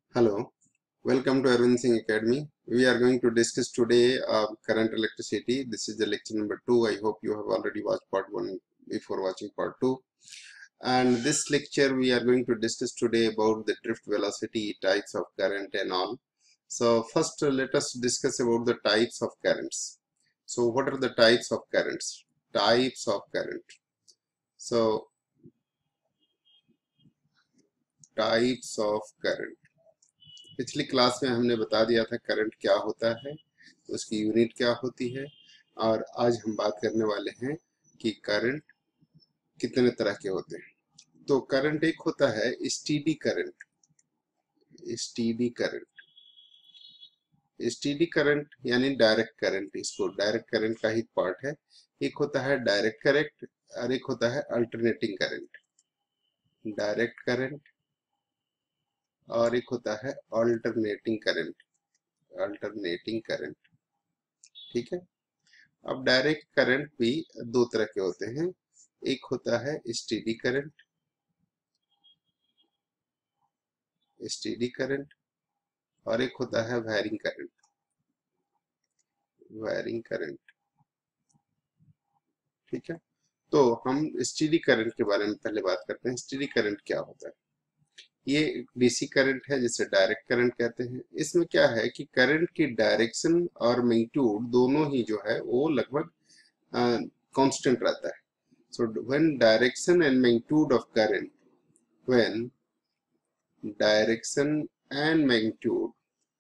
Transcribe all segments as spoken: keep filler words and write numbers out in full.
Hello, welcome to Arbind Singh Academy. We are going to discuss today uh, current electricity. This is the lecture number two. I hope you have already watched part one before watching part two. And this lecture we are going to discuss today about the drift velocity, types of current and all. So first uh, let us discuss about the types of currents. So what are the types of currents? Types of current. So types of current. पिछली class में हमने बता दिया था current क्या होता है, उसकी यूनिट क्या होती है, और आज हम बात करने वाले हैं कि करंट कितने तरह के होते हैं। तो करंट एक होता है steady current. Steady current steady current यानी डायरेक्ट करंट, इसको डायरेक्ट करंट का ही पार्ट है। एक होता है डायरेक्ट करंट और एक होता है अल्टरनेटिंग करंट। डायरेक्ट करंट और एक होता है अल्टरनेटिंग करंट। अल्टरनेटिंग करंट, ठीक है। अब डायरेक्ट करंट भी दो तरह के होते हैं। एक होता है स्टेडी करंट, स्टेडी करंट, और एक होता है वायरिंग करंट। वायरिंग करंट, ठीक है। तो हम स्टेडी करंट के बारे में पहले बात करते हैं। स्टेडी करंट क्या होता है? ये डीसी करंट है जिसे डायरेक्ट करंट कहते हैं। इसमें क्या है कि करंट की डायरेक्शन और मैग्नीट्यूड दोनों ही जो है वो लगभग कांस्टेंट रहता है। So when direction and magnitude of current, when direction and magnitude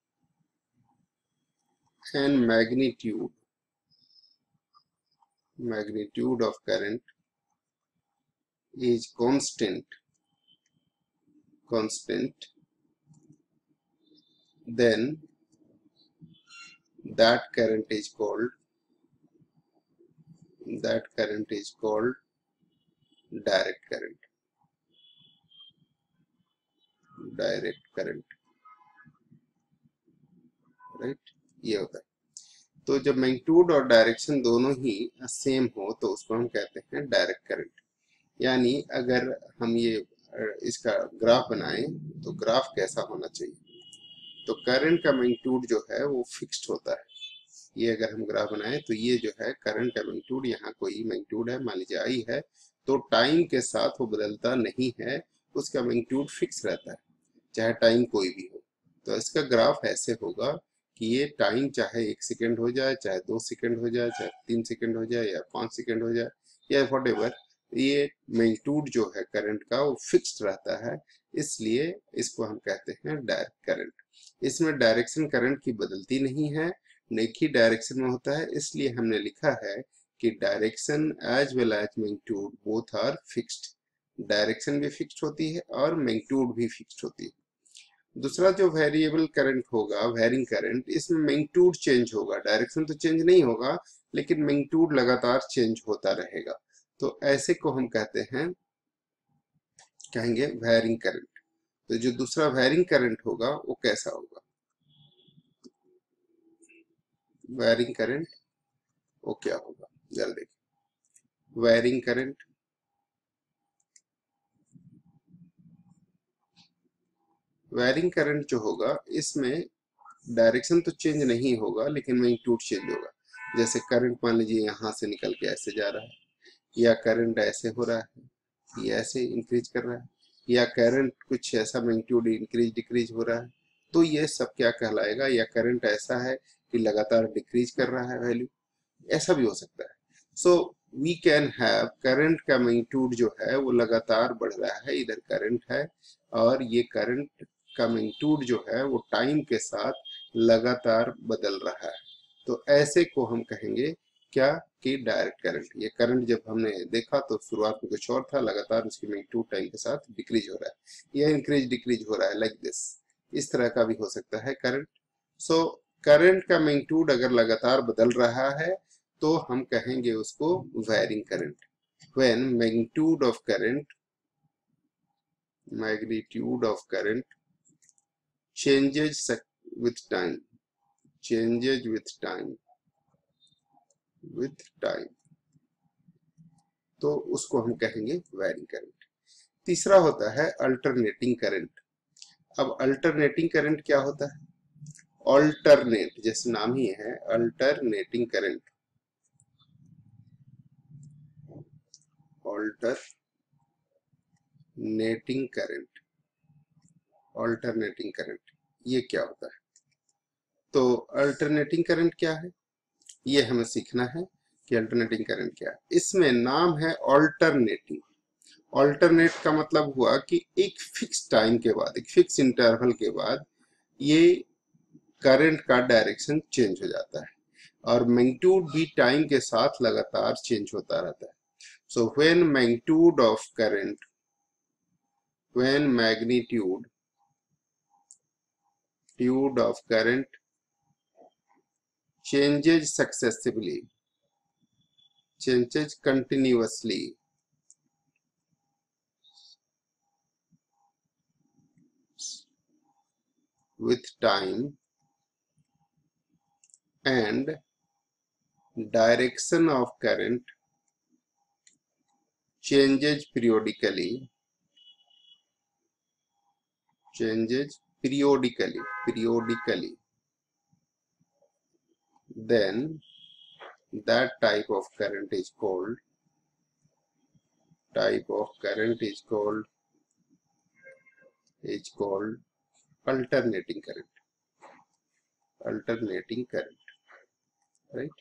and magnitude magnitude of current is constant, constant, then that current is called that current is called direct current. Direct current, right, ये होता है। तो जब magnitude और direction दोनों ही same हो तो उसको हम कहते हैं डायरेक्ट करंट। यानी अगर हम ये इसका ग्राफ बनाएं तो ग्राफ कैसा होना चाहिए? तो करंट का मैग्नीट्यूड जो है वो फिक्स्ड होता है। ये अगर हम ग्राफ बनाएं तो ये जो है करंट का मैग्नीट्यूड, यहाँ कोई मैग्नीट्यूड है, मान लीजिए आई है, तो टाइम के साथ वो बदलता नहीं है, उसका मैग्नीट्यूड फिक्स रहता है चाहे टाइम कोई भी हो। तो इसका ग्राफ ऐसे होगा कि ये टाइम चाहे एक सेकेंड हो जाए, चाहे दो सेकेंड हो जाए, चाहे तीन सेकेंड हो जाए, या पाँच सेकेंड हो जाए, या वॉट एवर, ये मैग्नीट्यूड जो है करंट का वो फिक्स्ड रहता है। इसलिए इसको हम कहते हैं डायरेक्ट करंट। इसमें डायरेक्शन करंट की बदलती नहीं है, एक ही डायरेक्शन में होता है। इसलिए हमने लिखा है कि direction as well as magnitude both are fixed. Direction भी फिक्स्ड होती है और मैग्नीट्यूड भी फिक्स्ड होती है। दूसरा जो वेरिएबल करंट होगा, वेरिंग करंट, इसमें मैग्नीट्यूड चेंज होगा, डायरेक्शन तो चेंज नहीं होगा लेकिन मैग्नीट्यूड लगातार चेंज होता रहेगा। तो ऐसे को हम कहते हैं, कहेंगे वेरिंग करंट। तो जो दूसरा वेरिंग करंट होगा वो कैसा होगा? वेरिंग करंट वो क्या होगा जरा देखिए। वेरिंग करंट, वेरिंग करंट जो होगा इसमें डायरेक्शन तो चेंज नहीं होगा लेकिन मैग्नीट्यूड चेंज होगा। जैसे करंट मान लीजिए यहाँ से निकल के ऐसे जा रहा है, या करंट ऐसे हो रहा है, ये ऐसे इंक्रीज कर रहा है, या करंट कुछ ऐसा मैग्नीट्यूड इंक्रीज डिक्रीज हो रहा है, तो ये सब क्या कहलाएगा? या करंट ऐसा है कि लगातार डिक्रीज कर रहा है वैल्यू, ऐसा भी हो सकता है। So we can have current का मैग्नीट्यूड जो है वो लगातार बढ़ रहा है, इधर करंट है, और ये करंट का मैग्नीट्यूड जो है वो टाइम के साथ लगातार बदल रहा है। तो ऐसे को हम कहेंगे क्या? कि डायरेक्ट करंट। ये करंट जब हमने देखा तो शुरुआत में कुछ और था, लगातार उसकी मैग्नीट्यूड टाइम के साथ डिक्रीज हो रहा है, या इंक्रीज डिक्रीज हो रहा है, लाइक दिस। इस तरह का भी हो सकता है करंट। सो करंट का मैग्नीट्यूड अगर लगातार बदल रहा है तो हम कहेंगे उसको varying current. When magnitude of current magnitude of current changes with time, changes with time, with time, तो उसको हम कहेंगे वेरिंग करंट। तीसरा होता है अल्टरनेटिंग करंट। अब अल्टरनेटिंग करंट क्या होता है? ऑल्टरनेट, जैसे नाम ही है alternating current, alternating current, alternating current, ये क्या होता है? तो अल्टरनेटिंग करंट क्या है, ये हमें सीखना है कि अल्टरनेटिंग करंट क्या है। इसमें नाम है ऑल्टरनेटिंग। ऑल्टरनेट का मतलब हुआ कि एक फिक्स टाइम के बाद, एक फिक्स इंटरवल के बाद ये करंट का डायरेक्शन चेंज हो जाता है, और मैग्नीट्यूड भी टाइम के साथ लगातार चेंज होता रहता है। So when magnitude of current, when magnitude ट्यूड of current changes successively, changes continuously with time, and direction of current changes periodically, changes periodically, periodically, then that type of current is called, type of current is called, is called alternating current, alternating current, right?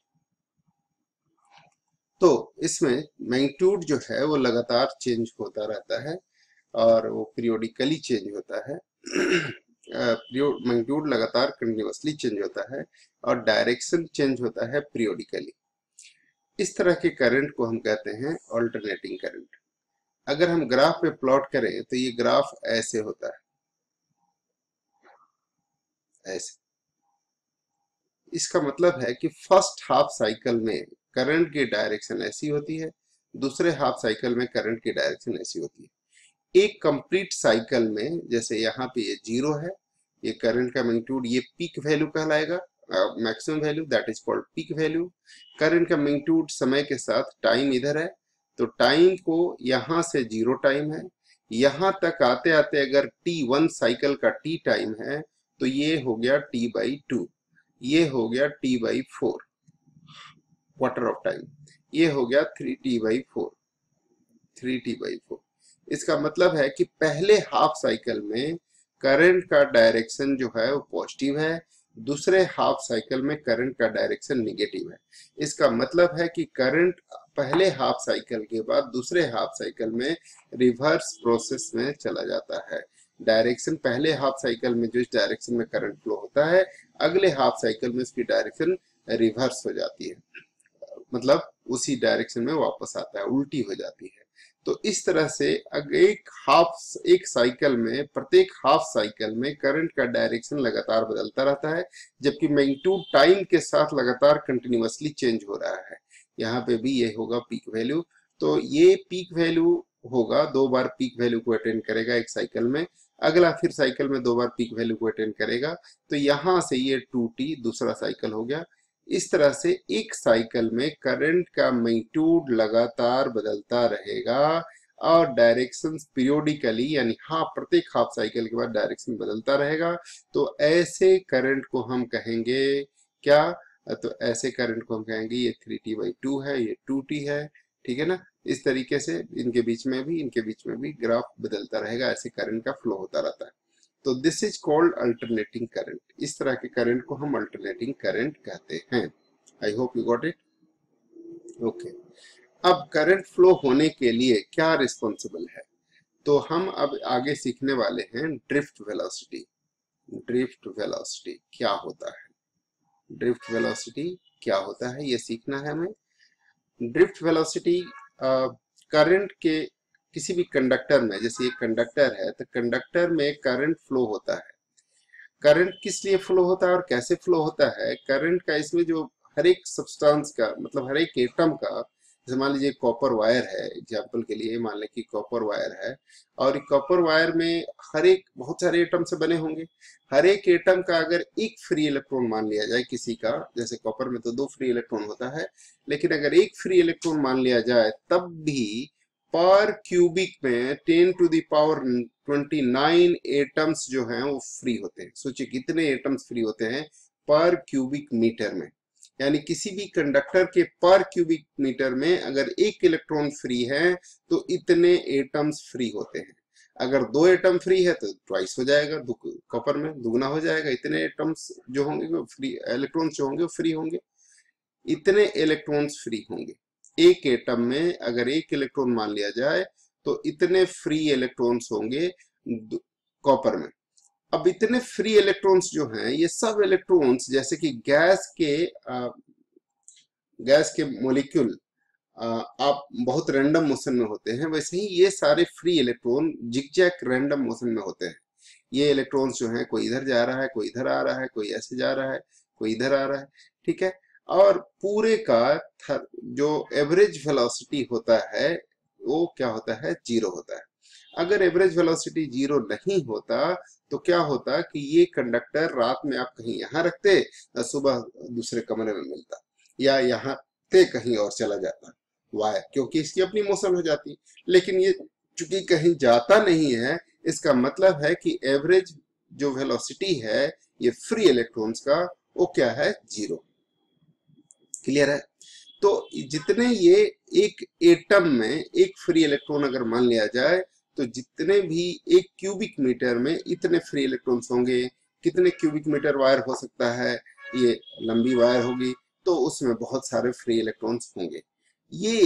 तो इसमें magnitude जो है वो लगातार change होता रहता है, और वो पीरियोडिकली चेंज होता है। मैग्नीट्यूड लगातार कंटिन्यूअसली चेंज होता है, और डायरेक्शन चेंज होता है पीरियोडिकली। इस तरह के करंट को हम कहते हैं ऑल्टरनेटिंग करंट। अगर हम ग्राफ पे प्लॉट करें तो ये ग्राफ ऐसे होता है, ऐसे। इसका मतलब है कि फर्स्ट हाफ साइकिल में करंट की डायरेक्शन ऐसी होती है, दूसरे हाफ साइकिल में करंट की डायरेक्शन ऐसी होती है। एक कंप्लीट साइकिल में, जैसे यहाँ पे ये जीरो है, ये करंट का मैग्नीट्यूड, ये पीक वैल्यू कहलाएगा, maximum value, that is called peak value. Current का मैग्नीट्यूड समय के साथ, टाइम इधर है, तो टाइम को यहाँ से जीरो टाइम है, यहाँ तक आते आते अगर टी वन साइकिल का टी टाइम है तो ये हो गया टी बाई टू, ये हो गया T by four quarter of time, ये हो गया three T by four, three T by four. इसका मतलब है कि पहले हाफ साइकिल में करंट का डायरेक्शन जो है वो पॉजिटिव है, दूसरे हाफ साइकिल में करंट का डायरेक्शन निगेटिव है। इसका मतलब है कि करंट पहले हाफ साइकिल के बाद दूसरे हाफ साइकिल में रिवर्स प्रोसेस में चला जाता है। डायरेक्शन पहले हाफ साइकिल में जिस डायरेक्शन में करंट फ्लो होता है, अगले हाफ साइकिल में उसकी डायरेक्शन रिवर्स हो जाती है, मतलब उसी डायरेक्शन में वापस आता है, उल्टी हो जाती है। तो इस तरह से अगर एक हाफ, एक साइकिल में, प्रत्येक हाफ साइकिल में करंट का डायरेक्शन लगातार बदलता रहता है, जबकि मैग्नीट्यूड टाइम के साथ लगातार कंटिन्यूअसली चेंज हो रहा है। यहाँ पे भी ये होगा पीक वैल्यू, तो ये पीक वैल्यू होगा, दो बार पीक वैल्यू को अटेंड करेगा एक साइकिल में, अगला फिर साइकिल में दो बार पीक वैल्यू को अटेंड करेगा, तो यहाँ से ये टू टी दूसरा साइकिल हो गया। इस तरह से एक साइकिल में करंट का मैग्नीट्यूड लगातार बदलता रहेगा, और डायरेक्शन पीरियोडिकली, यानी हाफ, प्रत्येक हाफ साइकिल के बाद डायरेक्शन बदलता रहेगा। तो ऐसे करंट को हम कहेंगे क्या? तो ऐसे करंट को हम कहेंगे ये थ्री टी बाई टू है, ये टू टी है, ठीक है ना। इस तरीके से इनके बीच में भी, इनके बीच में भी ग्राफ बदलता रहेगा, ऐसे करंट का फ्लो होता रहता है। तो this is called alternating current. इस तरह के करंट को हम अल्टरनेटिंग करंट कहते हैं। I hope you got it. Okay, अब करंट फ्लो होने के लिए क्या रिस्पॉन्सिबल है? तो हम अब आगे सीखने वाले हैं ड्रिफ्ट वेलोसिटी। ड्रिफ्ट वेलोसिटी क्या होता है? ड्रिफ्ट वेलोसिटी क्या होता है ये सीखना है हमें। ड्रिफ्ट वेलोसिटी करंट के किसी भी कंडक्टर में, जैसे ये कंडक्टर है, तो कंडक्टर में करंट फ्लो होता है। करंट किस लिए फ्लो होता है और कैसे फ्लो होता है? करंट का इसमें जो हर एक सब्सटेंस का, मतलब हर एक एटम का, जैसे मान लीजिए कॉपर वायर है, एग्जांपल के लिए मान लें कि कॉपर वायर है, और कॉपर वायर में हर एक, बहुत सारे एटम से बने होंगे, हर एक एटम का अगर एक फ्री इलेक्ट्रॉन मान लिया जाए किसी का, जैसे कॉपर में तो दो फ्री इलेक्ट्रॉन होता है, लेकिन अगर एक फ्री इलेक्ट्रॉन मान लिया जाए, तब भी पर क्यूबिक में ten to the power twenty nine atoms जो हैं वो फ्री होते हैं। सोचिए कितने एटम्स फ्री होते हैं पर क्यूबिक मीटर में। यानी किसी भी कंडक्टर के पर क्यूबिक मीटर में अगर एक इलेक्ट्रॉन फ्री है तो इतने एटम्स फ्री होते हैं। अगर दो एटम फ्री है तो ट्वाइस हो जाएगा, कॉपर में दुगना हो जाएगा। इतने एटम्स जो होंगे वो फ्री, इलेक्ट्रॉन्स जो होंगे वो फ्री होंगे, इतने इलेक्ट्रॉन्स फ्री होंगे। एक एटम में अगर एक इलेक्ट्रॉन मान लिया जाए तो इतने फ्री इलेक्ट्रॉन्स होंगे कॉपर में। अब इतने फ्री इलेक्ट्रॉन्स जो हैं ये सब इलेक्ट्रॉन्स जैसे कि गैस के आ, गैस के मॉलिक्यूल आप बहुत रैंडम मोशन में होते हैं, वैसे ही ये सारे free electron zigzag random motion में होते हैं। ये इलेक्ट्रॉन्स जो हैं कोई इधर जा रहा है, कोई इधर आ रहा है, कोई ऐसे जा रहा है, कोई इधर आ रहा है, ठीक है। और पूरे का जो एवरेज वेलोसिटी होता है वो क्या होता है, जीरो होता है। अगर एवरेज वेलोसिटी जीरो नहीं होता तो क्या होता कि ये कंडक्टर रात में आप कहीं यहाँ रखते, सुबह दूसरे कमरे में मिलता, या यहाँ से कहीं और चला जाता वायर, क्योंकि इसकी अपनी मोशन हो जाती। लेकिन ये चूंकि कहीं जाता नहीं है, इसका मतलब है कि एवरेज जो वेलोसिटी है ये फ्री इलेक्ट्रॉन्स का वो क्या है, जीरो। क्लियर है? तो जितने ये एक एटम में एक फ्री इलेक्ट्रॉन अगर मान लिया जाए तो जितने भी एक क्यूबिक मीटर में इतने फ्री इलेक्ट्रॉन्स होंगे। कितने क्यूबिक मीटर वायर हो सकता है, ये लंबी वायर होगी तो उसमें बहुत सारे फ्री इलेक्ट्रॉन्स होंगे। ये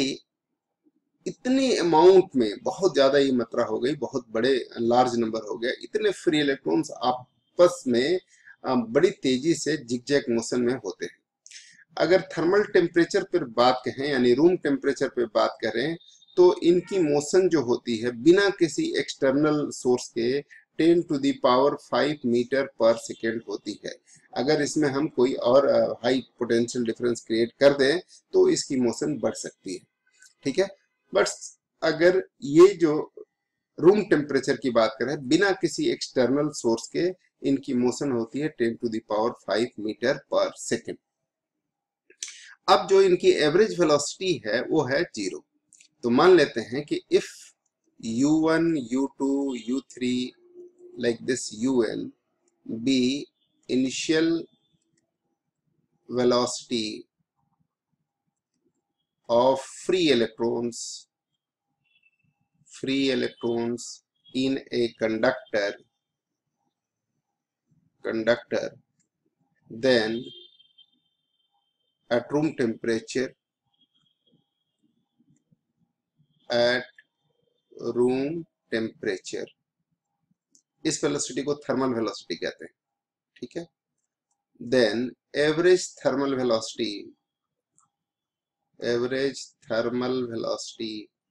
इतने अमाउंट में बहुत ज्यादा ये मात्रा हो गई, बहुत बड़े लार्ज नंबर हो गया। इतने फ्री इलेक्ट्रॉन्स आपस में बड़ी तेजी से जिगजैग मोशन में होते हैं। अगर थर्मल टेम्परेचर पर बात करें यानी रूम टेम्परेचर पर बात करें तो इनकी मोशन जो होती है बिना किसी एक्सटर्नल सोर्स के ten to the power five metre per second होती है। अगर इसमें हम कोई और हाई पोटेंशियल डिफरेंस क्रिएट कर दें तो इसकी मोशन बढ़ सकती है, ठीक है। बट अगर ये जो रूम टेम्परेचर की बात करें बिना किसी एक्सटर्नल सोर्स के इनकी मोशन होती है ten to the power five metre per second. अब जो इनकी एवरेज वेलोसिटी है वो है जीरो। तो मान लेते हैं कि if U one, U two, U three like this un be initial velocity of free electrons free electrons in a conductor conductor then at room temperature at room temperature इस velocity को thermal velocity कहते हैं, ठीक है। Then average thermal velocity average thermal velocity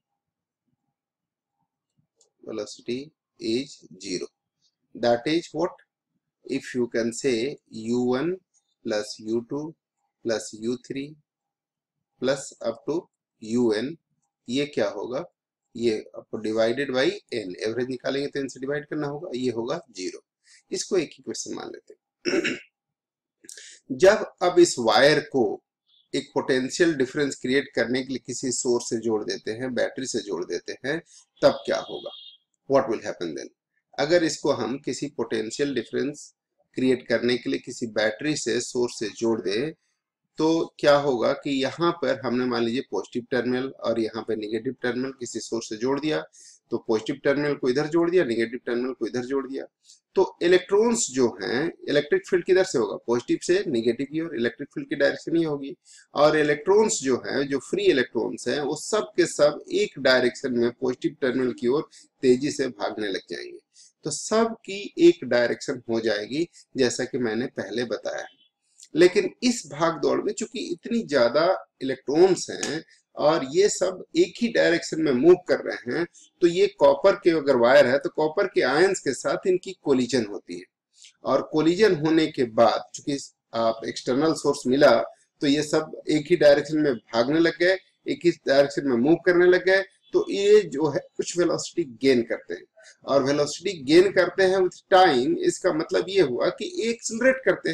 velocity is zero. That is what, if you can say U one plus U two plus you to प्लस N टू यू एन, ये क्या होगा, ये आपको डिवाइडेड बाई एन, एवरेज निकालेंगे तो एन से डिवाइड करना होगा, ये होगा जीरो। इसको एक ही क्वेश्चन मान लेते हैं। जब अब इस वायर को एक पोटेंशियल डिफरेंस क्रिएट करने के लिए किसी सोर्स से जोड़ देते हैं, बैटरी से जोड़ देते हैं, तब क्या होगा, व्हाट विल हैपन देन। अगर इसको हम किसी पोटेंशियल डिफरेंस क्रिएट करने के लिए किसी बैटरी से सोर्स से जोड़ दें तो क्या होगा कि यहाँ पर हमने मान लीजिए पॉजिटिव टर्मिनल और यहाँ पे नेगेटिव टर्मिनल किसी सोर्स से जोड़ दिया, तो पॉजिटिव टर्मिनल को इधर जोड़ दिया, नेगेटिव टर्मिनल को इधर जोड़ दिया, तो इलेक्ट्रॉन्स जो हैं इलेक्ट्रिक फील्ड किधर से होगा, पॉजिटिव से नेगेटिव की ओर, इलेक्ट्रिक फील्ड की डायरेक्शन ही होगी। और इलेक्ट्रॉन्स जो हैं, जो फ्री इलेक्ट्रॉन्स हैं, वो सब के सब एक डायरेक्शन में पॉजिटिव टर्मिनल की ओर तेजी से भागने लग जाएंगे। तो सब की एक डायरेक्शन हो जाएगी जैसा कि मैंने पहले बताया। लेकिन इस भाग दौड़ में चूंकि इतनी ज्यादा इलेक्ट्रॉन्स हैं और ये सब एक ही डायरेक्शन में मूव कर रहे हैं, तो ये कॉपर के अगर वायर है तो कॉपर के आयंस के साथ इनकी कोलिजन होती है। और कोलिजन होने के बाद चूंकि आप एक्सटर्नल सोर्स मिला तो ये सब एक ही डायरेक्शन में भागने लग गए, एक ही डायरेक्शन में मूव करने लग गए, तो ये जो है कुछ वेलोसिटी गेन करते हैं। और वेलोसिटी गेन करते हैं विथ टाइम, इसका मतलब ये हुआ कि ये एक्सेलरेट करते हैं।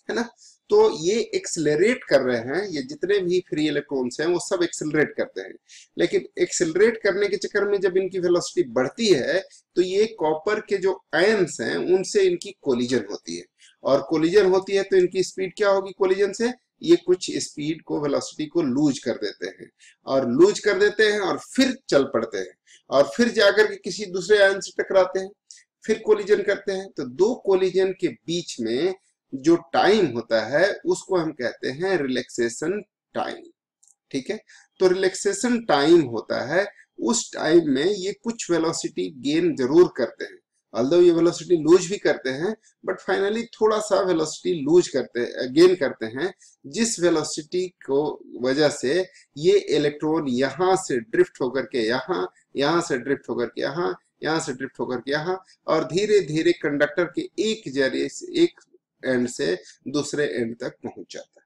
है ना। तो ये एक्सेलरेट कर रहे हैं, ये जितने भी फ्री इलेक्ट्रॉन्स हैं वो सब एक्सेलरेट करते हैं, लेकिन एक्सेलरेट करने के चक्कर में जब इनकी वेलोसिटी बढ़ती है तो ये कॉपर के जो आयन्स हैं उनसे इनकी कोलिजन होती है, और कोलिजन होती है तो इनकी स्पीड क्या होगी कोलिजन से, ये कुछ स्पीड को वेलोसिटी को लूज कर देते हैं, और लूज कर देते हैं और फिर चल पड़ते हैं, और फिर जाकर के किसी दूसरे आयन से टकराते हैं, फिर कोलिजन करते हैं। तो दो कोलिजन के बीच में जो टाइम होता है उसको हम कहते हैं रिलैक्सेशन टाइम, ठीक है। तो रिलैक्सेशन टाइम होता है, उस टाइम में ये कुछ वेलोसिटी गेन जरूर करते हैं, ऑल्दो ये वेलोसिटी लूज भी करते हैं, बट फाइनली थोड़ा सा वेलोसिटी लूज करते गेन करते हैं, जिस वेलोसिटी को वजह से ये इलेक्ट्रॉन यहां से ड्रिफ्ट होकर के यहाँ, यहां से ड्रिफ्ट होकर के यहाँ, यहां से ड्रिफ्ट होकर के यहाँ, और धीरे धीरे कंडक्टर के एक जरिए से एक एंड से दूसरे एंड तक पहुंच जाता है।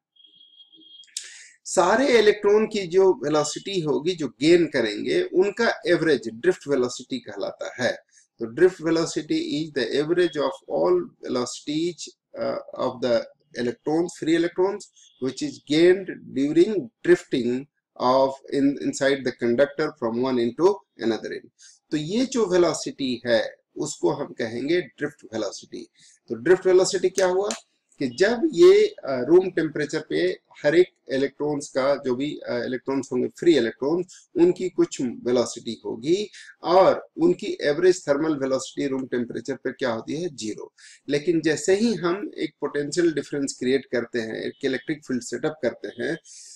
सारे इलेक्ट्रॉन की जो वेलोसिटी होगी जो गेन करेंगे उनका एवरेज ड्रिफ्ट वेलोसिटी कहलाता है। तो drift velocity is the average of all velocities of the electrons, free electrons, which is gained during drifting of in inside the conductor from one end to another end. तो ये जो velocity है उसको हम कहेंगे ड्रिफ्ट वेलोसिटी। तो drift velocity क्या हुआ कि जब ये रूम टेम्परेचर पे हर एक इलेक्ट्रॉन्स का जो भी इलेक्ट्रॉन्स होंगे फ्री इलेक्ट्रॉन्स उनकी कुछ वेलोसिटी होगी, और उनकी average thermal velocity room temperature पे क्या होती है जीरो। लेकिन जैसे ही हम एक पोटेंशियल डिफरेंस क्रिएट करते हैं, एक इलेक्ट्रिक फील्ड सेटअप करते हैं,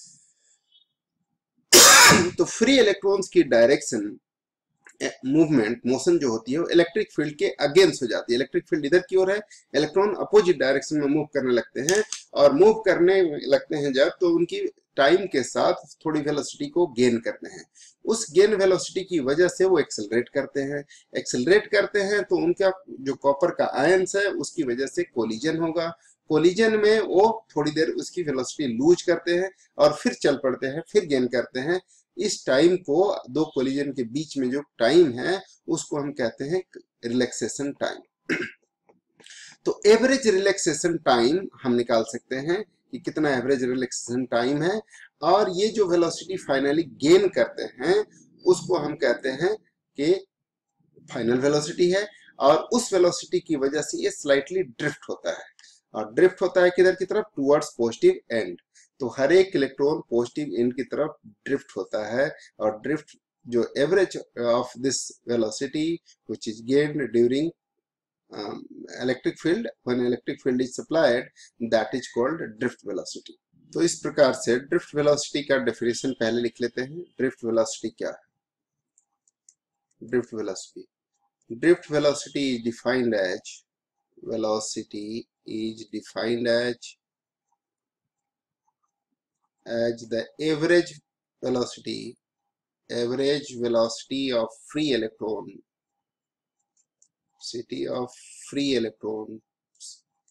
तो फ्री इलेक्ट्रॉन्स की डायरेक्शन मूवमेंट मोशन जो होती है वो इलेक्ट्रिक फील्ड के अगेंस्ट हो जाती है। इलेक्ट्रिक फील्ड इधर की ओर है, इलेक्ट्रॉन अपोजिट डायरेक्शन में मूव करने लगते हैं, और मूव करने लगते हैं जब तो उनकी टाइम के साथ थोड़ी वेलोसिटी को गेन करते हैं। उस गेन वेलोसिटी की वजह से वो एक्सेलरेट करते हैं, एक्सेलरेट करते हैं तो उनका जो कॉपर का आयंस है उसकी वजह से कोलिजन होगा, कोलिजन में वो थोड़ी देर उसकी वेलोसिटी लूज करते हैं और फिर चल पड़ते हैं, फिर गेन करते हैं। इस टाइम को दो कोलिजन के बीच में जो टाइम है उसको हम कहते हैं रिलैक्सेशन टाइम। तो एवरेज रिलैक्सेशन टाइम हम निकाल सकते हैं कि कितना एवरेज रिलैक्सेशन टाइम है, और ये जो वेलोसिटी फाइनली गेन करते हैं उसको हम कहते हैं कि फाइनल वेलोसिटी है, और उस वेलोसिटी की वजह से ये स्लाइटली ड्रिफ्ट होता है, और ड्रिफ्ट होता है किधर की तरफ, टुवर्ड्स पॉजिटिव एंड। तो हर एक इलेक्ट्रॉन पॉजिटिव एंड की तरफ ड्रिफ्ट होता है, और ड्रिफ्ट जो average of this velocity which is gained during electric field when electric field is supplied, that is called drift velocity. तो इस प्रकार से ड्रिफ्ट वेलोसिटी का डेफिनेशन पहले लिख लेते हैं। ड्रिफ्ट वेलोसिटी क्या है? Drift velocity drift velocity is defined as velocity is defined as as the average velocity average velocity of free electron city of free electrons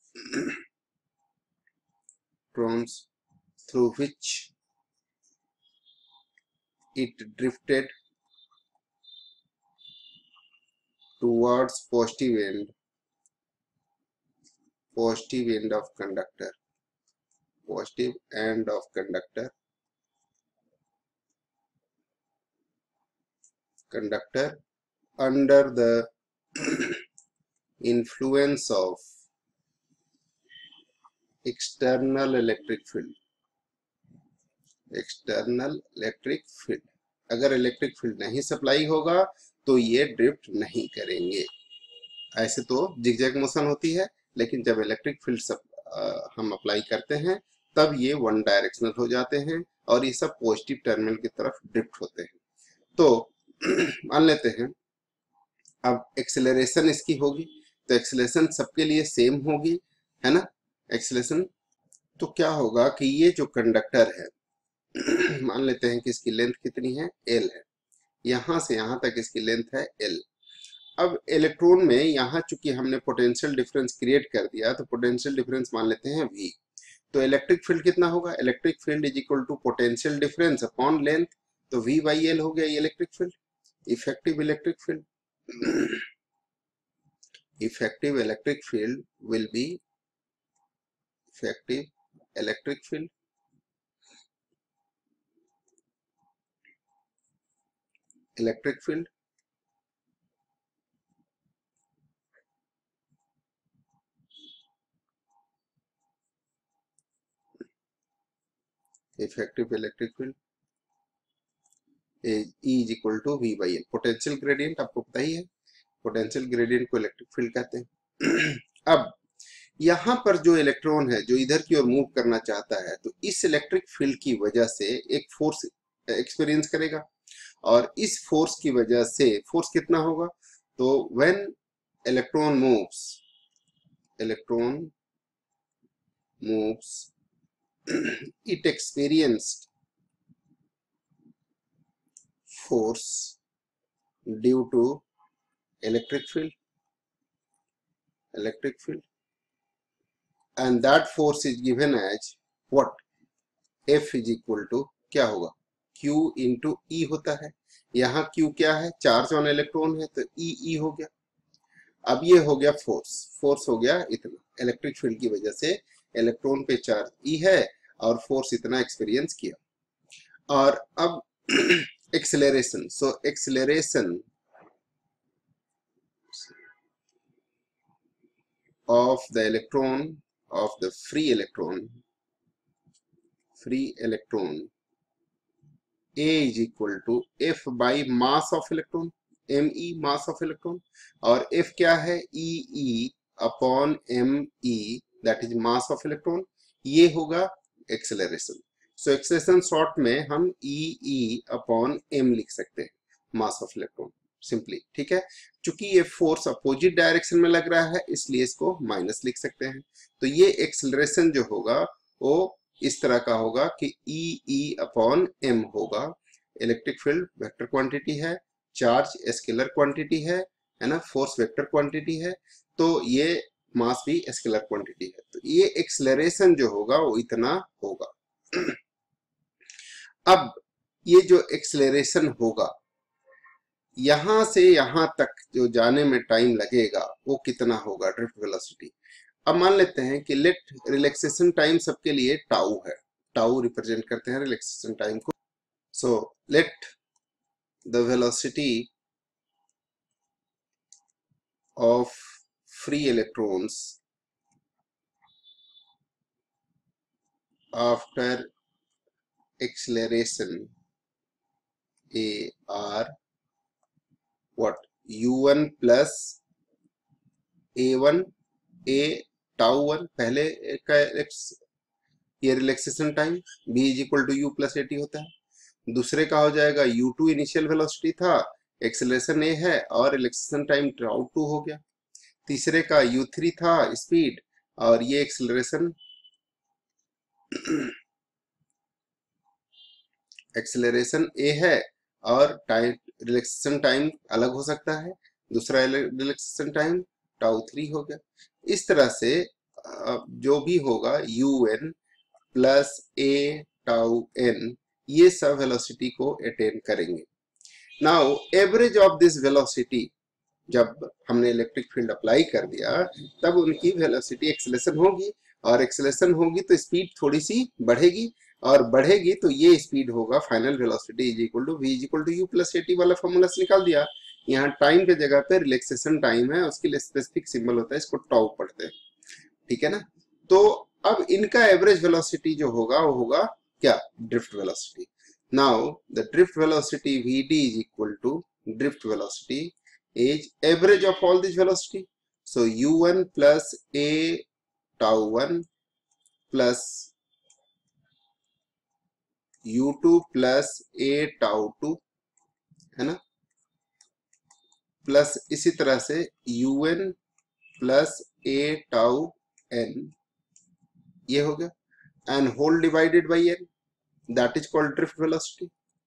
electrons through which it drifted towards positive end positive end of conductor positive end of conductor conductor under the influence of external electric field external electric field। अगर electric field नहीं supply होगा तो ये drift नहीं करेंगे। ऐसे तो zigzag motion होती है, लेकिन जब इलेक्ट्रिक फील्ड सब आ, हम अप्लाई करते हैं तब ये वन डायरेक्शनल हो जाते हैं और ये सब पॉजिटिव टर्मिनल की तरफ ड्रिफ्ट होते हैं। तो मान लेते हैं अब एक्सेलरेशन इसकी होगी, तो एक्सेलरेशन सबके लिए सेम होगी, है ना। एक्सेलरेशन तो क्या होगा कि ये जो कंडक्टर है मान लेते हैं कि इसकी लेंथ कितनी है, एल है, यहां से यहां तक इसकी लेंथ है एल। अब इलेक्ट्रॉन में यहाँ चूंकि हमने पोटेंशियल डिफरेंस क्रिएट कर दिया तो पोटेंशियल डिफरेंस मान लेते हैं V। तो इलेक्ट्रिक फील्ड कितना होगा, electric field is equal to potential difference upon length, तो V बाई एल हो गया ये electric field. Effective electric field effective electric field will be effective electric field, electric field effective electric field E is equal to V by L. Potential gradient आपको पता ही है, potential gradient को electric field कहते हैं। अब यहाँ पर जो इलेक्ट्रॉन है जो इधर की ओर मूव करना चाहता है, तो इस इलेक्ट्रिक फील्ड की वजह से एक फोर्स एक्सपीरियंस करेगा, और इस फोर्स की वजह से फोर्स कितना होगा, तो when electron moves electron moves it experienced force due to electric field electric field and that force is given as what, F is equal to क्या होगा, Q into E होता है। यहाँ Q क्या है, चार्ज ऑन इलेक्ट्रॉन है, तो E E हो गया। अब ये हो गया फोर्स, फोर्स हो गया इतना, इलेक्ट्रिक फील्ड की वजह से इलेक्ट्रॉन पे चार्ज E है और फोर्स इतना एक्सपीरियंस किया। और अब acceleration, so acceleration of the electron of the free electron free electron A is equal to F by mass of electron, me mass of electron, और F क्या है, E E upon me that is mass of electron, ये होगा acceleration. So acceleration short में हम E E upon m लिख सकते हैं, मास ऑफ इलेक्ट्रॉन सिंपली, ठीक है। चूंकि ये फोर्स अपोजिट डायरेक्शन में लग रहा है इसलिए इसको माइनस लिख सकते हैं। तो ये एक्सेलरेशन जो होगा वो इस तरह का होगा कि ई ई अपॉन एम होगा। इलेक्ट्रिक फील्ड वेक्टर क्वांटिटी है, चार्ज स्केलर क्वांटिटी है है ना, फोर्स वेक्टर क्वांटिटी है, तो ये मास भी स्केलर क्वांटिटी है। तो ये एक्सेलरेशन जो होगा वो इतना होगा। अब ये जो एक्सेलरेशन होगा यहां से यहां तक जो जाने में टाइम लगेगा वो कितना होगा, ड्रिफ्ट वेलोसिटी। अब मान लेते हैं कि लेट रिलैक्सेशन टाइम सबके लिए टाउ है, टाउ रिप्रेजेंट करते हैं रिलैक्सेशन टाइम को। So let the velocity of free electrons after acceleration are what u one plus A one A tau one पहले का ये relaxation time, b is equal to U plus A T होता है। दूसरे का हो जाएगा यू टू इनिशियल वेलोसिटी था, एक्सेलरेशन ए है और रिलैक्सेशन टाइम टाउ टू हो गया। तीसरे का यू थ्री था स्पीड और ये एक्सेलरेशन एक्सेलरेशन ए है और टाइम रिलैक्सेशन टाइम अलग हो सकता है, दूसरा रिलैक्सेशन टाइम टाउ थ्री हो गया। इस तरह से जो भी होगा U N plus A tau N ये सब वेलोसिटी को अटेन करेंगे। Now average of this velocity, जब हमने इलेक्ट्रिक फील्ड अप्लाई कर दिया तब उनकी वेलोसिटी एक्सेलरेशन होगी, और एक्सेलरेशन होगी तो स्पीड थोड़ी सी बढ़ेगी, और बढ़ेगी तो ये स्पीड होगा final velocity is equal to V is equal to U plus A T वाला फॉर्मूला से निकाल दिया। यहाँ टाइम के जगह पे रिलैक्सेशन टाइम है, उसके लिए स्पेसिफिक सिंबल होता है, इसको टाउ पढ़ते हैं, ठीक है ना। तो अब इनका एवरेज वेलोसिटी जो होगा वो होगा क्या, drift velocity. Now the drift velocity V D is equal to drift velocity is average of all this velocity. So u one plus a tau one plus u two plus a tau two है ना, plus इसी तरह से un plus a tau n ये हो गया and whole divided by n, that is called drift velocity,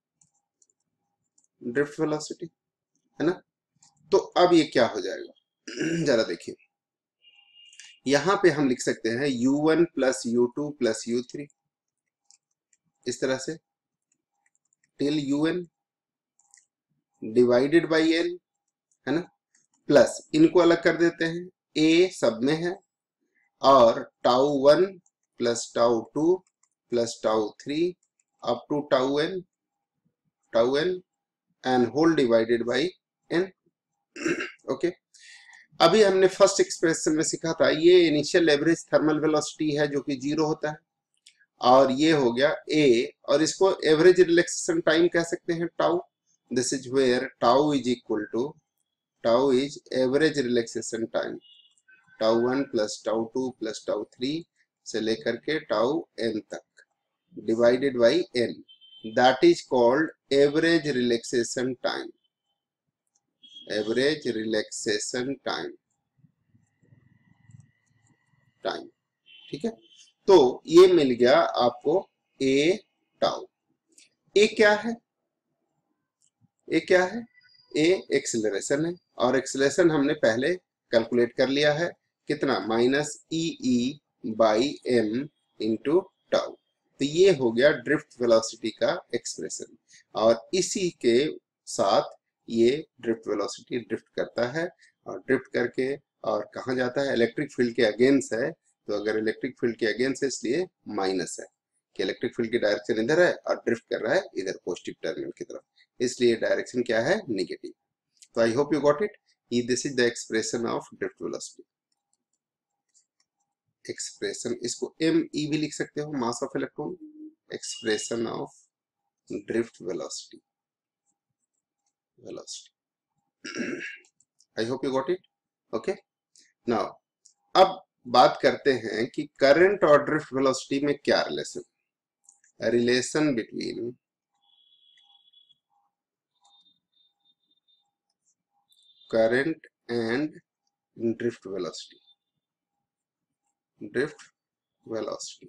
drift velocity है ना। तो अब ये क्या हो जाएगा जरा देखिए, यहां पे हम लिख सकते हैं U one plus U two plus you three इस तरह से till U N divided by N है ना, प्लस इनको अलग कर देते हैं, ए सब में है और tau one plus tau two plus tau three up to tau N tau N and whole divided by N. Okay, अभी हमने फर्स्ट एक्सप्रेशन में सीखा था ये इनिशियल एवरेज थर्मल वेलोसिटी है जो कि जीरो होता है, और ये हो गया ए, और इसको एवरेज रिलैक्सेशन टाइम कह सकते हैं tau. This is where tau is equal to tau is average relaxation time, tau one plus tau two plus tau three से लेकर के टाउ एन तक divided by N, that is called average relaxation time, average relaxation time time ठीक है। तो ये मिल गया आपको ए टाउ। ए क्या है? ए क्या है? ए एक्सेलरेशन है, और एक्सेलरेशन हमने पहले कैलकुलेट कर लिया है, कितना? Minus E E by M into tau. तो ये हो गया ड्रिफ्ट वेलोसिटी का एक्सप्रेशन, और इसी के साथ ये ड्रिफ्ट वेलोसिटी ड्रिफ्ट करता है, और ड्रिफ्ट करके और कहाँ जाता है? इलेक्ट्रिक फील्ड के अगेंस्ट है, तो अगर इलेक्ट्रिक फील्ड के अगेंस्ट है इसलिए माइनस है कि इलेक्ट्रिक फील्ड की डायरेक्शन इधर है और ड्रिफ्ट कर रहा है इधर पॉजिटिव टर्मिनल की तरफ, इसलिए डायरेक्शन क्या है? नेगेटिव। तो I hope you got it. This is the expression of drift velocity. Expression, इसको एम ई भी लिख सकते हो, mass of electron, expression of drift velocity velocity I hope you got it. Okay, now अब बात करते हैं कि करंट और ड्रिफ्ट वेलोसिटी में क्या relation, relation between current and drift velocity, drift velocity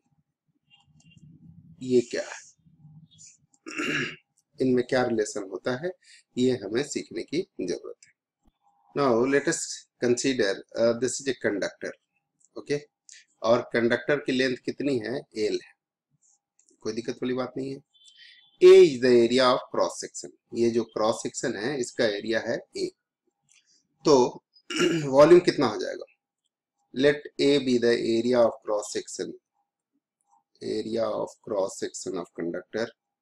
ये क्या है, इनमें क्या रिलेशन होता है, ये हमें सीखने की जरूरत है। Now let us consider this is a conductor, okay, और कंडक्टर की लेंथ कितनी है? एल है, कोई दिक्कत वाली बात नहीं है। A is the area of cross section, ये जो क्रॉस सेक्शन है इसका एरिया है ए, तो वॉल्यूम कितना हो जाएगा? Let A be the area of cross section, area of cross section of conductor,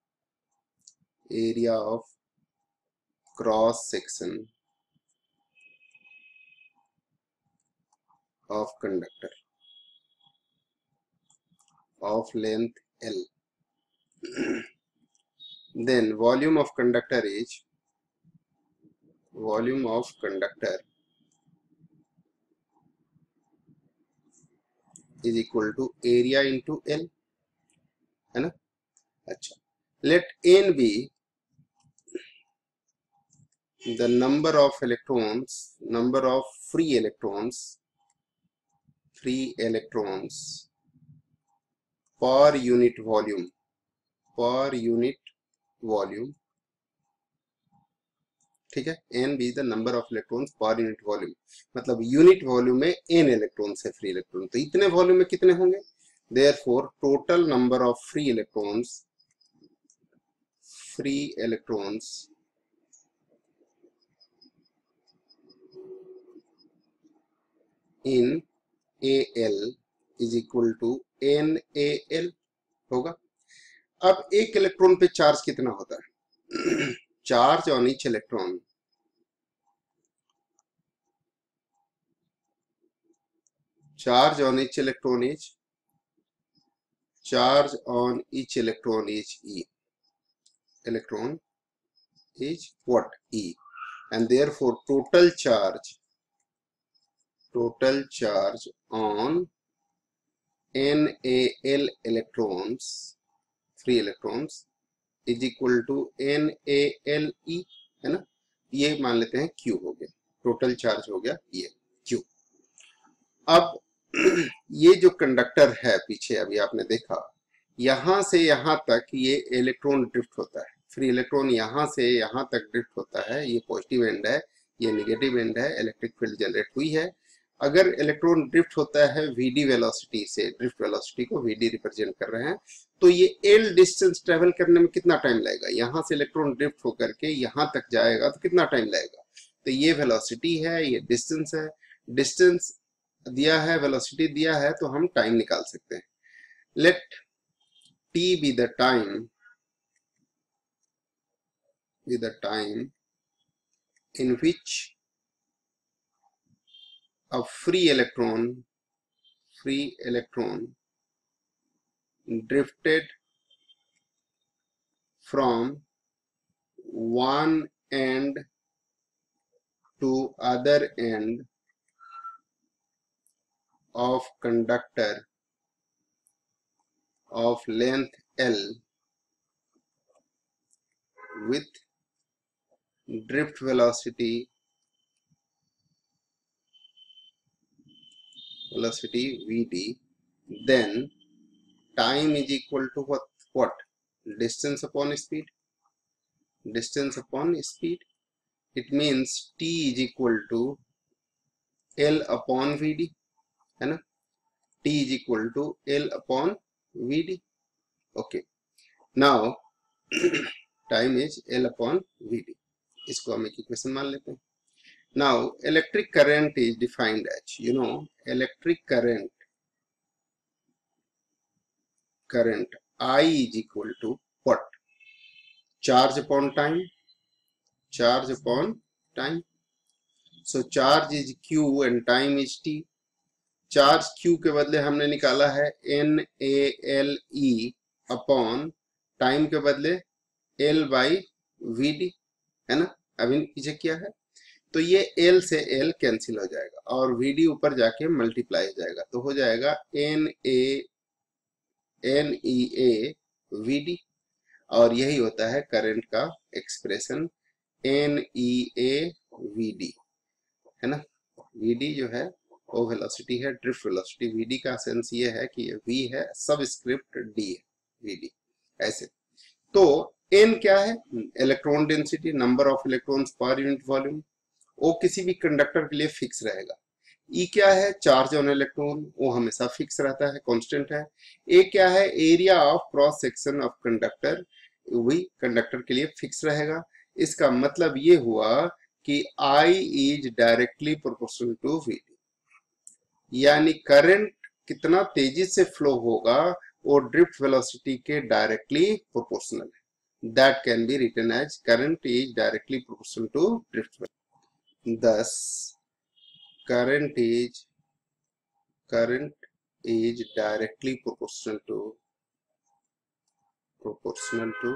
area of cross section of conductor of length L. Then volume of conductor is volume of conductor is equal to area into L, है ना? अच्छा, let N be the number of electrons, number of free electrons, free electrons per unit volume, per unit volume, ठीक है। N be the number of electrons per unit volume, मतलब unit volume में n electrons है, free electron, तो इतने volume में कितने होंगे? Therefore total number of free electrons, free electrons in A L is equal to N A L होगा। अब एक इलेक्ट्रॉन पे चार्ज कितना होता है? Charge on each electron, charge on each electron is charge on each electron is E, electron is what? E, and therefore total charge, total charge on N A L electrons, free electrons is equal to N A L E, है ना? ये मान लेते हैं Q हो गया, total charge हो गया ये Q। अब ये जो कंडक्टर है पीछे अभी आपने देखा, यहां से यहां तक ये इलेक्ट्रॉन ड्रिफ्ट होता है, फ्री इलेक्ट्रॉन यहां से यहां तक ड्रिफ्ट होता है, ये पॉजिटिव एंड है, ये नेगेटिव एंड है, इलेक्ट्रिक फील्ड जनरेट हुई है। अगर इलेक्ट्रॉन ड्रिफ्ट होता है वीडी वेलोसिटी से, ड्रिफ्ट वेलोसिटी को वीडी रिप्रेजेंट कर रहे हैं, तो ये एल डिस्टेंस ट्रेवल करने में कितना टाइम लगेगा? यहां से इलेक्ट्रॉन ड्रिफ्ट होकर के यहां तक जाएगा तो कितना टाइम लगेगा? तो ये वेलोसिटी है, ये डिस्टेंस है, डिस्टेंस दिया है, वेलोसिटी दिया है, तो हम टाइम निकाल सकते हैं। let t be the time, be the time in which a free electron, free electron drifted from one end to other end of conductor of length L with drift velocity velocity Vd, then time is equal to what? What? Distance upon speed. Distance upon speed. It means t is equal to L upon Vd, है ना? T is equal to L upon Vd. Okay. Now time is L upon Vd. इसको हम एक equation मान लेते हैं. Now electric current is defined as, you know, electric current current I is equal to what? Charge upon time. Charge upon time. So charge is Q and time is T. Charge Q के बदले हमने निकाला है N A L E upon time के बदले L by V D, है ना? अभी पीछे किया है तो ये L से L कैंसिल हो जाएगा और V D ऊपर जाके मल्टीप्लाई हो जाएगा, तो हो जाएगा N A N E A V D, और यही होता है करंट का expression N E A V D, है ना? V D जो है वो वेलोसिटी है, ड्रिफ्ट वेलोसिटी. V D का सेंस ये है कि ये V है, सबस्क्रिप्ट D है, V D ऐसे. तो N क्या है? Electron density, number of electrons per unit volume. वो किसी भी कंडक्टर के लिए फिक्स रहेगा. E क्या है? चार्ज ऑन इलेक्ट्रॉन, वो हमेशा फिक्स रहता है, कांस्टेंट है. A क्या है? Area of cross section of conductor, वही कंडक्टर के लिए फिक्स रहेगा. इसका मतलब ये हुआ कि I is directly proportional to V D, यानी करंट कितना तेजी से फ्लो होगा वो ड्रिफ्ट वेलोसिटी के डायरेक्टली प्रोपोर्शनल है. That can be written as current is directly proportional to drift velocity. thus current is current is directly proportional to proportional to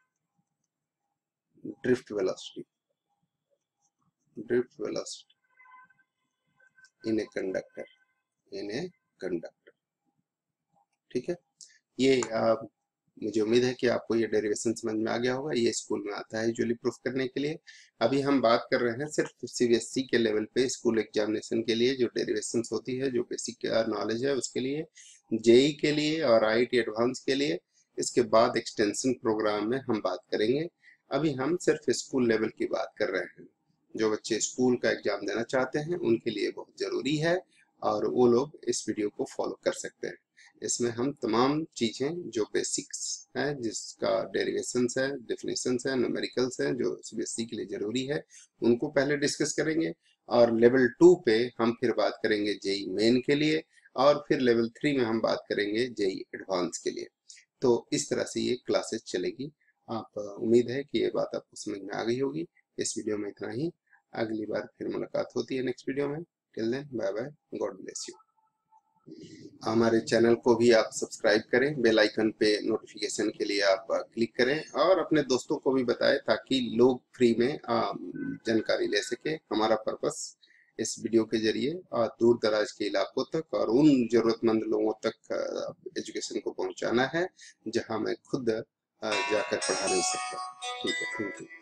drift velocity drift velocity in a conductor in a conductor. ठीक है, ये आ, मुझे उम्मीद है कि आपको ये derivation समझ में आ गया होगा. ये स्कूल में आता है यूजुअली प्रूफ करने के लिए. अभी हम बात कर रहे हैं सिर्फ सीबीएसई के लेवल पे स्कूल एग्जामिनेशन के लिए जो डेरिवेशंस होती है, जो बेसिक नॉलेज है उसके लिए, जेई के लिए और आईआईटी एडवांस के लिए. इसके बाद एक्सटेंशन प्रोग्राम में हम बात करेंगे. अभी हम सिर्फ स्कूल लेवल की बात कर रहे हैं. जो बच्चे स्कूल का एग्जाम देना चाहते हैं उनके लिए बहुत जरूरी है और वो लोग इस वीडियो को फॉलो कर सकते हैं. इसमें हम तमाम चीजें जो बेसिक्स है, जिसका डेरिवेशंस है, डेफिनेशंस है, न्यूमेरिकल्स हैं, जो सीबीएसई के लिए जरूरी है, उनको पहले डिस्कस करेंगे. और लेवल टू पे हम फिर बात करेंगे जेई मेन के लिए, और फिर लेवल थ्री में हम बात करेंगे जेई एडवांस के लिए. तो इस तरह से ये क्लासेस चलेगी. आप उम्मीद है कि ये बात आपको समझ में आ गई होगी. इस वीडियो में इतना ही. अगली बार फिर मुलाकात होती है नेक्स्ट वीडियो में. Till then bye bye, God bless you. हमारे चैनल को भी आप सब्सक्राइब करें, बेल आइकन पे नोटिफिकेशन के लिए आप क्लिक करें और अपने दोस्तों को भी बताएं ताकि लोग फ्री में जानकारी ले सके. हमारा पर्पस इस वीडियो के जरिए दूर दराज के इलाकों तक और उन जरूरतमंद लोगों तक एजुकेशन को पहुंचाना है जहां मैं खुद जाकर पढ़ा नहीं सकता. ठीक है, थैंक यू.